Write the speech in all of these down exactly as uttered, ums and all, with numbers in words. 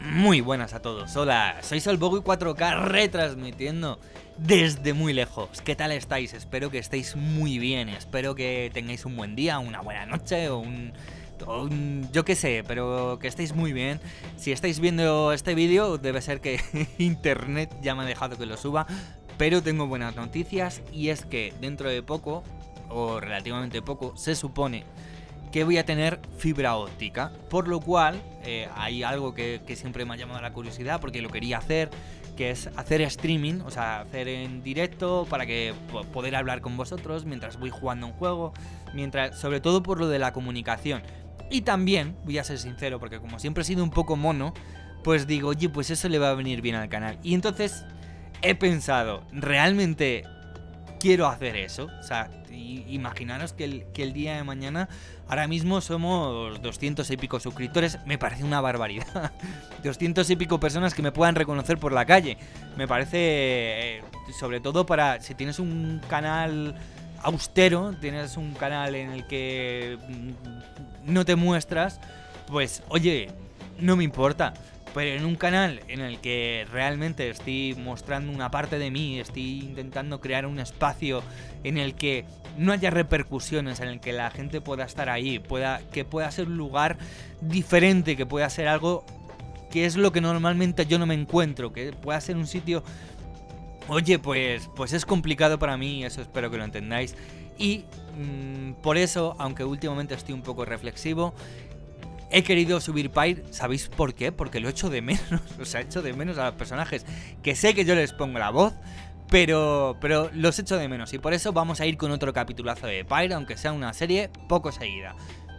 Muy buenas a todos, hola, soy Solbogu cuatro K retransmitiendo desde muy lejos. ¿Qué tal estáis? Espero que estéis muy bien, espero que tengáis un buen día, una buena noche o un... o un yo qué sé, pero que estéis muy bien. Si estáis viendo este vídeo debe ser que internet ya me ha dejado que lo suba, pero tengo buenas noticias y es que dentro de poco, o relativamente poco, se supone que voy a tener fibra óptica, por lo cual eh, hay algo que, que siempre me ha llamado la curiosidad porque lo quería hacer, que es hacer streaming, o sea, hacer en directo para que poder hablar con vosotros mientras voy jugando un juego, mientras, sobre todo por lo de la comunicación. Y también, voy a ser sincero, porque como siempre he sido un poco mono, pues digo, oye, pues eso le va a venir bien al canal. Y entonces he pensado, realmente quiero hacer eso, o sea, imaginaros que el, que el día de mañana, ahora mismo somos doscientos y pico suscriptores, me parece una barbaridad, doscientos y pico personas que me puedan reconocer por la calle, me parece, eh, sobre todo para, si tienes un canal austero, tienes un canal en el que no te muestras, pues oye, no me importa. Pero en un canal en el que realmente estoy mostrando una parte de mí, estoy intentando crear un espacio en el que no haya repercusiones, en el que la gente pueda estar ahí, pueda, que pueda ser un lugar diferente, que pueda ser algo que es lo que normalmente yo no me encuentro, que pueda ser un sitio... Oye, pues, pues es complicado para mí, eso espero que lo entendáis. Y mmm, por eso, aunque últimamente estoy un poco reflexivo, he querido subir Pyre, ¿sabéis por qué? Porque lo echo de menos, o sea, echo de menos a los personajes, que sé que yo les pongo la voz, pero, pero los echo de menos, y por eso vamos a ir con otro capitulazo de Pyre, aunque sea una serie poco seguida.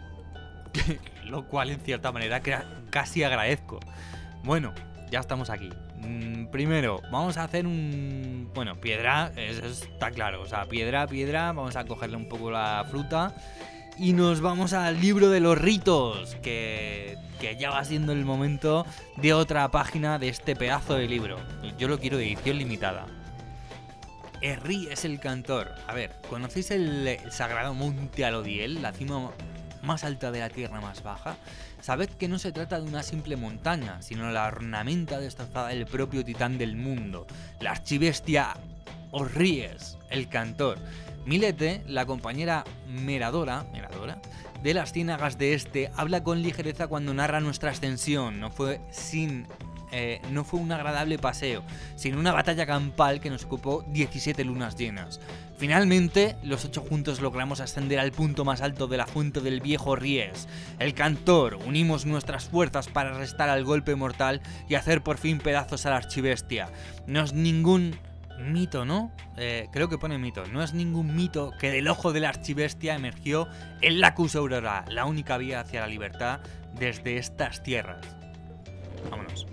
Lo cual en cierta manera casi agradezco. Bueno, ya estamos aquí. Mm, primero, vamos a hacer un... Bueno, piedra, eso está claro, o sea, piedra, piedra, vamos a cogerle un poco la fruta. Y nos vamos al libro de los ritos, que, que ya va siendo el momento de otra página de este pedazo de libro. Yo lo quiero de edición limitada. Erri es el cantor. A ver, ¿conocéis el, el sagrado monte Alodiel, la cima más alta de la tierra más baja? Sabed que no se trata de una simple montaña, sino la ornamenta destrozada del propio titán del mundo, la archibestia Orries, el cantor. Milete, la compañera Meradora, Meradora de las ciénagas de este, habla con ligereza cuando narra nuestra ascensión. No fue sin, eh, no fue un agradable paseo, sino una batalla campal que nos ocupó diecisiete lunas llenas. Finalmente, los ocho juntos logramos ascender al punto más alto de la fuente del viejo Ries. El cantor, unimos nuestras fuerzas para restar al golpe mortal y hacer por fin pedazos a la archibestia. No es ningún... mito, ¿no? Eh, creo que pone mito. No es ningún mito que del ojo de la archibestia emergió el Lacus Aurora, la única vía hacia la libertad desde estas tierras. Vámonos.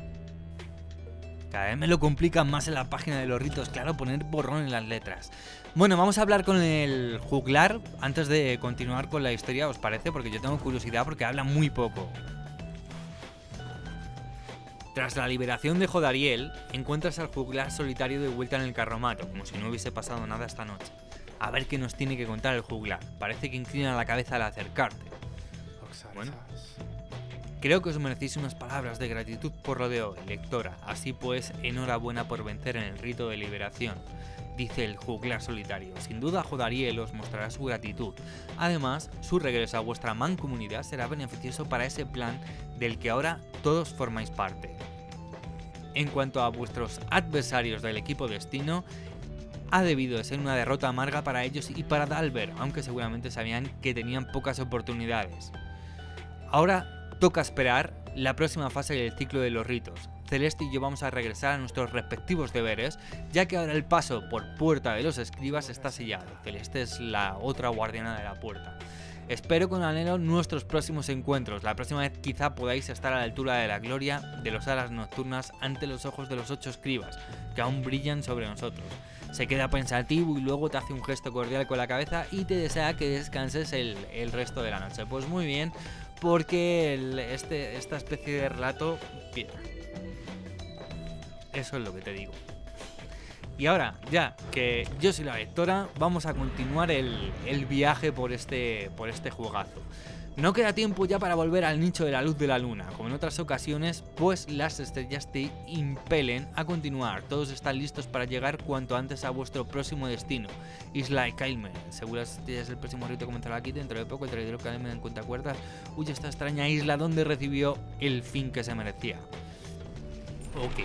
Cada vez me lo complican más en la página de los ritos, claro, poner borrón en las letras. Bueno, vamos a hablar con el juglar antes de continuar con la historia, ¿os parece? Porque yo tengo curiosidad porque habla muy poco. Tras la liberación de Jodariel, encuentras al juglar solitario de vuelta en el carromato, como si no hubiese pasado nada esta noche. A ver qué nos tiene que contar el juglar. Parece que inclina la cabeza al acercarte. Bueno, creo que os merecéis unas palabras de gratitud por lo de hoy, lectora. Así pues, enhorabuena por vencer en el rito de liberación, dice el juglar solitario. Sin duda Jodariel os mostrará su gratitud. Además, su regreso a vuestra mancomunidad será beneficioso para ese plan del que ahora todos formáis parte. En cuanto a vuestros adversarios del equipo Destino, ha debido de ser una derrota amarga para ellos y para Dalber, aunque seguramente sabían que tenían pocas oportunidades. Ahora toca esperar la próxima fase del ciclo de los ritos. Celeste y yo vamos a regresar a nuestros respectivos deberes, ya que ahora el paso por Puerta de los Escribas está sellado. Celeste es la otra guardiana de la puerta. Espero con anhelo nuestros próximos encuentros. La próxima vez quizá podáis estar a la altura de la gloria de los alas nocturnas ante los ojos de los ocho escribas, que aún brillan sobre nosotros. Se queda pensativo y luego te hace un gesto cordial con la cabeza y te desea que descanses el, el resto de la noche. Pues muy bien, porque el, este, esta especie de relato... Bien. Eso es lo que te digo. Y ahora, ya que yo soy la lectora, vamos a continuar el, el viaje por este, por este juegazo. No queda tiempo ya para volver al nicho de la luz de la luna, como en otras ocasiones, pues las estrellas te impelen a continuar. Todos están listos para llegar cuanto antes a vuestro próximo destino, Isla Kaimen. Según las estrellas, el próximo rito comenzará aquí dentro de poco. El traidor Kaimen en cuentacuerdas huye a esta extraña isla donde recibió el fin que se merecía. Ok.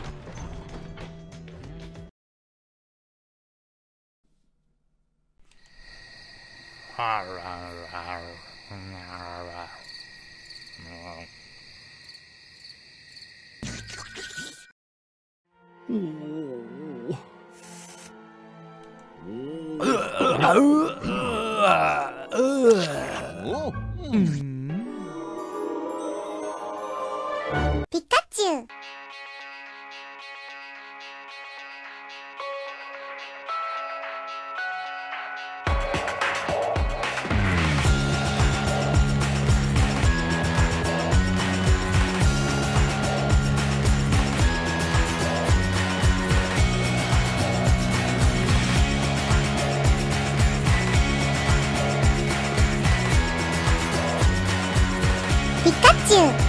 Pikachu. Pikachu.